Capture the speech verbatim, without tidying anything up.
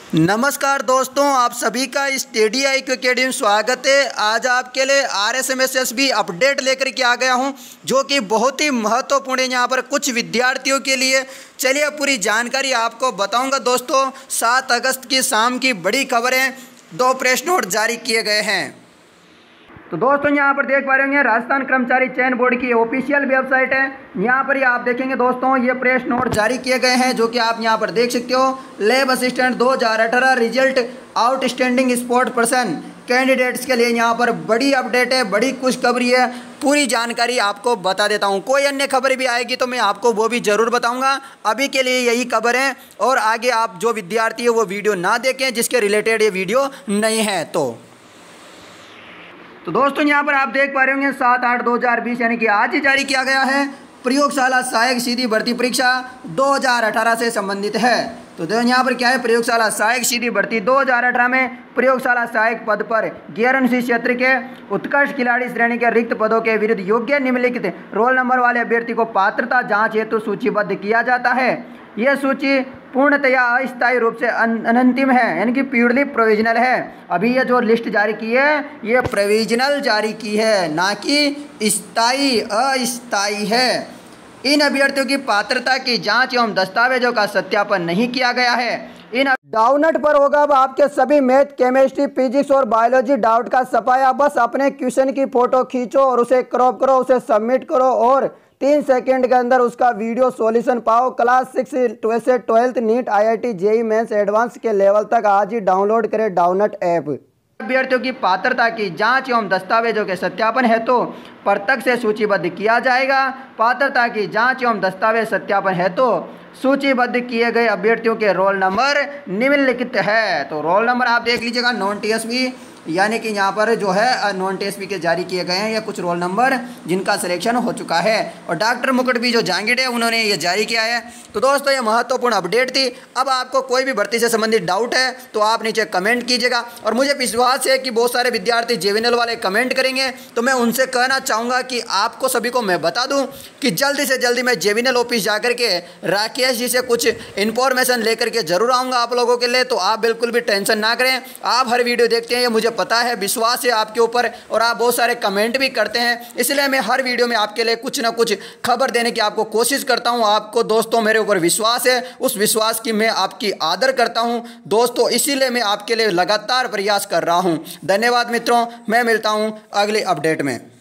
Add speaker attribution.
Speaker 1: नमस्कार दोस्तों, आप सभी का स्टडी आई क्यू अकेडमी में स्वागत है। आज आपके लिए R S M S S B update लेकर के आ गया हूं, जो कि बहुत ही महत्वपूर्ण है यहाँ पर कुछ विद्यार्थियों के लिए। चलिए पूरी जानकारी आपको बताऊंगा दोस्तों। सात अगस्त की शाम की बड़ी खबरें, दो प्रेस नोट जारी किए गए हैं। तो दोस्तों यहाँ पर देख पा रहे होंगे, राजस्थान कर्मचारी चयन बोर्ड की ऑफिशियल वेबसाइट है। यहाँ पर ये आप देखेंगे दोस्तों, ये प्रेस नोट जारी किए गए हैं, जो कि आप यहाँ पर देख सकते हो। लैब असिस्टेंट दो हज़ार अठारह result outstanding sport person candidates के लिए यहाँ पर बड़ी अपडेट है, बड़ी खुशखबरी है। पूरी जानकारी आपको बता देता हूँ। कोई अन्य खबर भी आएगी तो मैं आपको वो भी ज़रूर बताऊँगा। अभी के लिए यही खबर है, और आगे आप जो विद्यार्थी है वो वीडियो ना देखें जिसके रिलेटेड ये वीडियो नहीं है। तो तो दोस्तों यहाँ पर आप देख पा रहे होंगे, सात आठ दो हज़ार बीस यानी कि आज ही जारी किया गया है। प्रयोगशाला सहायक सीधी भर्ती परीक्षा दो हज़ार अठारह से संबंधित है। तो यहाँ पर क्या है, प्रयोगशाला सहायक सीधी भर्ती दो हज़ार अठारह में प्रयोगशाला सहायक पद पर गैर अनुसूचित क्षेत्र के उत्कृष्ट खिलाड़ी श्रेणी के रिक्त पदों के विरुद्ध योग्य निम्नलिखित रोल नंबर वाले अभ्यर्थी को पात्रता जांच हेतु तो सूचीबद्ध किया जाता है। यह सूची पूर्णतया अस्थायी रूप से अनंतिम है, यानी कि प्योरली प्रोविजनल है। अभी ये जो लिस्ट जारी की है ये प्रोविजनल जारी की है, ना कि स्थायी अस्थायी है। इन अभ्यर्थियों की पात्रता की जांच एवं दस्तावेजों का सत्यापन नहीं किया गया है। इन डाउनलोड पर होगा अब आपके सभी मैथ, केमिस्ट्री, फिजिक्स और बायोलॉजी डाउट का सफाया। बस अपने क्वेश्चन की फोटो खींचो और उसे क्रॉप करो, उसे सबमिट करो और तीन सेकंड के अंदर उसका वीडियो सॉल्यूशन पाओ। क्लास सिक्स से twelfth NEET, I I T, JEE mains advance के लेवल तक आज ही डाउनलोड करें डाउनलोड ऐप। अभ्यर्थियों की पात्रता की जांच एवं दस्तावेजों के सत्यापन हेतु तो प्रत्यक्ष से सूचीबद्ध किया जाएगा। पात्रता की जांच एवं दस्तावेज सत्यापन हेतु तो सूचीबद्ध किए गए अभ्यर्थियों के रोल नंबर निम्नलिखित है। तो रोल नंबर आप देख लीजिएगा, नॉन टी एस बी यानी कि यहाँ पर जो है नॉन टी एस बी के जारी किए गए हैं, या कुछ रोल नंबर जिनका सिलेक्शन हो चुका है। और डॉक्टर मुकुट भी जो जांगिड है उन्होंने ये जारी किया है। तो दोस्तों ये महत्वपूर्ण अपडेट थी। अब आपको कोई भी भर्ती से संबंधित डाउट है तो आप नीचे कमेंट कीजिएगा, और मुझे विश्वास है कि बहुत सारे विद्यार्थी जेविनल वाले कमेंट करेंगे। तो मैं उनसे कहना चाहूँगा कि आपको सभी को मैं बता दूँ कि जल्दी से जल्दी मैं जेविनल ऑफिस जा कर के राकेश जी से कुछ इन्फॉर्मेशन लेकर के जरूर आऊँगा आप लोगों के लिए। तो आप बिल्कुल भी टेंशन ना करें। आप हर वीडियो देखते हैं, ये मुझे पता है, विश्वास है आपके ऊपर, और आप बहुत सारे कमेंट भी करते हैं। इसलिए मैं हर वीडियो में आपके लिए कुछ ना कुछ खबर देने की आपको कोशिश करता हूं। आपको दोस्तों मेरे ऊपर विश्वास है, उस विश्वास की मैं आपकी आदर करता हूं दोस्तों, इसीलिए मैं आपके लिए लगातार प्रयास कर रहा हूं। धन्यवाद मित्रों, मैं मिलता हूं अगले अपडेट में।